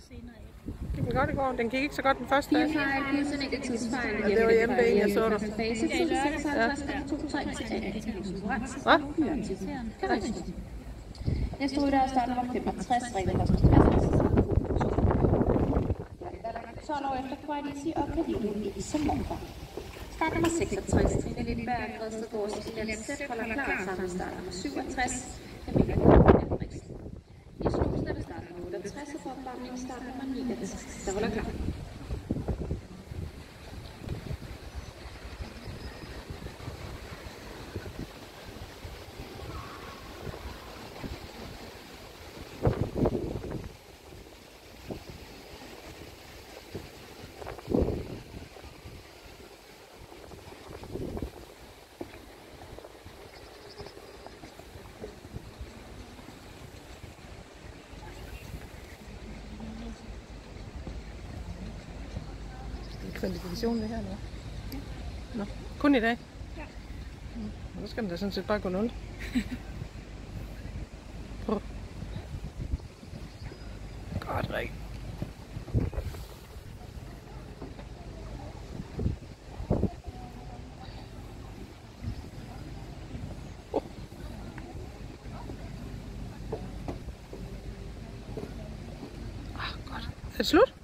senere. Gik den godt i går? Den gik ikke så godt den første dag. 4 fejl plus en enkelt tidsfejl. Ja, det var hjemmebane, jeg så dig. Fase 56,23 Ja. Næste rytter er start nummer 65, Rikke Hostrup. 12 år efter Quaidisi og Kalino i Samorfer. Start nummer 66, Trine Lindberg, Gredstedgårds Cecilia Sæt holder klar sammen med start nummer 67, Camilla Henriksen. I Slusen er der start nummer 68 og for opvarmning start nummer 69, der holder klar. Kvalifikation det her, eller? Nå, kun i dag? Ja. Nu skal den da sådan set bare gå 0. Prøv. Godt, Rik. Godt. Er det slut?